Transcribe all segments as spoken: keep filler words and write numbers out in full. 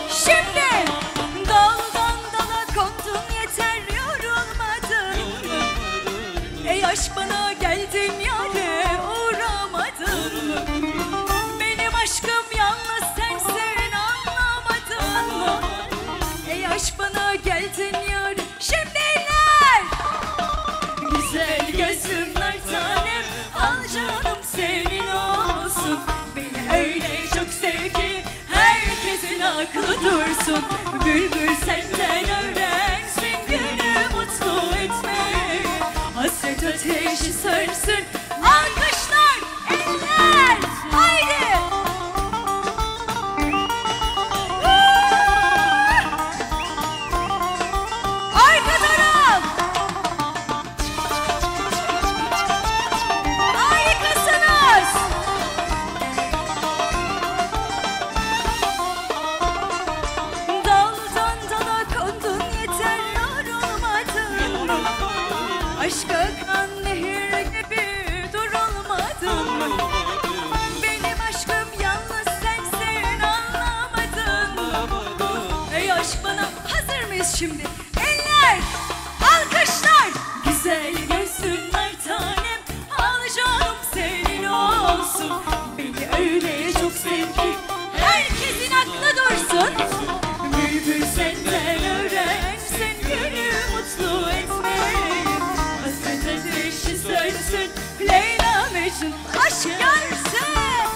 Şimdi daldan dala kondun, yeter yorulmadın mı? Ey aşk bana geldin yâre uğramadın mı? Benim aşkım yalnız sensin, anlamadın mı? Ey aşk bana geldin yâre. Şimdi eller! Güzel gözümler tanem, al canım senin olsun. Beni öyle çok sev ki herkesin aklı dursun. Bülbül senden öğrensin günü mutlu etmeyi. Hasret ateşi sönsün. Alkışlar, eller, haydi! Arka taraf! Harikasınız! Daldan dala kondun, yeter yorulmadın mı? Aşka akan nehir gibi durulmadın mı? Benim aşkım yalnız sensin, anlamadın mı? Ey aşk bana, hazır mıyız şimdi? Eller, alkışlar! Güzel gözün var tanem, al canım senin olsun. Beni öyle çok sev ki herkesin aklı dursun. Bülbül senden öğrensin günü mutlu etmeyi. Hasret ateşi sönsün, Leyla Mecnun aşk görsün.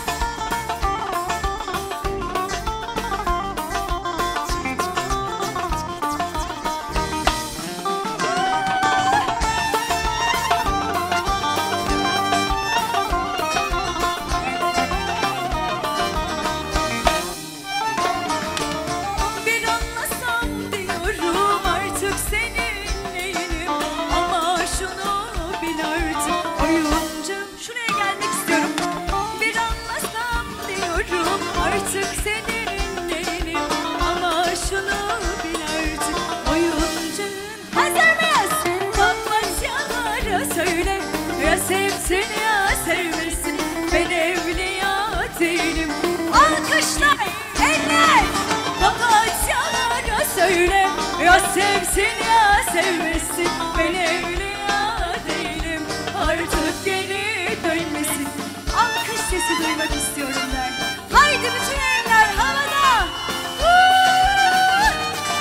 Bir anlasam diyorum artık senin neyinim. Ama şunu bil artık oyuncum. Şuraya gelmek istiyorum. Bir anlasam diyorum artık senin neyinim. Ama şunu bil artık oyuncum. Hazır mıyız? Papatyalara söyle, ya sevsin ya sevmesin, ben evliya değilim. Alkışlar, eller! Papatyalara söyle, ya sevsin ya sevmesin, ben evliya değilim. Artık geri dönmesin. Alkış sesi duymak istiyorum der. Haydi bütün eller havada! Woo!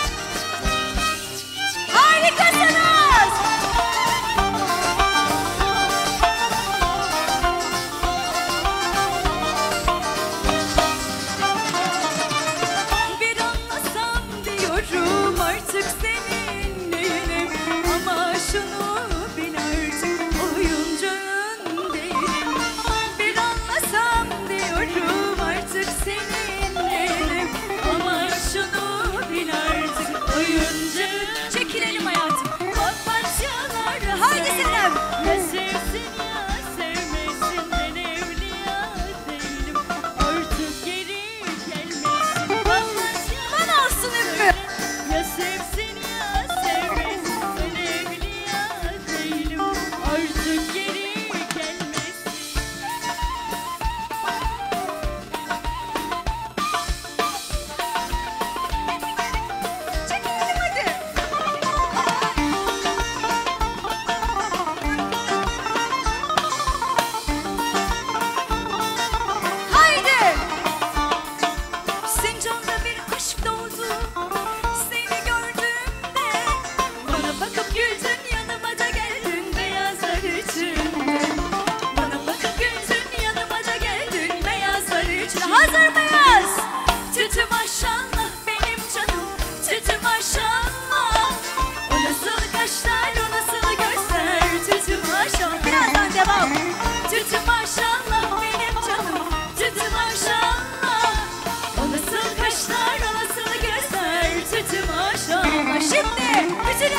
Harikasınız! Bir anlasam diyorum artık senin neyinim. Ama şunu bil artık oyuncağın değilim. Bir anlasam diyorum artık senin neyinim. Ama şunu bil artık oyuncağın. Çekilelim hayatım. Papatyalar, haydi Senem. Ya sevsin ya sevmesin, ben evliya değilim. Artık geri gelmesin. Bana olsun ümmü. Ya sevsin ya sevmesin, ben evliya değilim. Artık geri gelmesin. Çekilelim hadi. Haydi! Sincan'da bir aşk doğdu seni gördüğümde. Bana bakıp güldün, yanıma da geldin beyazlar içinde. Bana bakıp güldün, yanıma da geldin beyazlar içinde. Hazır mıyız? Tütü maşallah benim canım, tütü maşallah. O nasıl kaşlar, o nasıl gözler, tütü maşallah. Birazdan devam. Tütü maşallah benim canım, tütü maşallah. O nasıl kaşlar, o nasıl gözler, tütü maşallah. Şimdi bütün